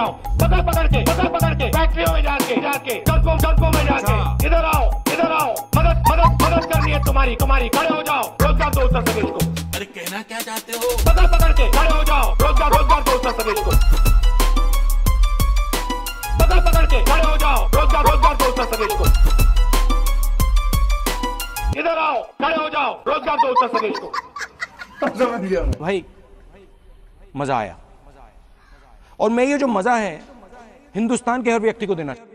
जाओ, पकड़ पकड़ के फैक्ट्रियों में जाके सड़कों में जाके इधर आओ, मदद करनी है तुम्हारी, खड़े हो जाओ, रोजगार दो उत्तर प्रदेश को। अरे कहना क्या चाहते हो? पकड़ के खड़े हो जाओ, रोजगार दो उत्तर प्रदेश को। पकड़ के खड़े हो जाओ, रोजगार दो उत्तर प्रदेश को। इधर आओ, खड़े हो जाओ, रोजगार दो उत्तर प्रदेश को। भाई मजा आया, और मैं ये जो मजा है हिंदुस्तान के हर व्यक्ति को देना चाहता हूं।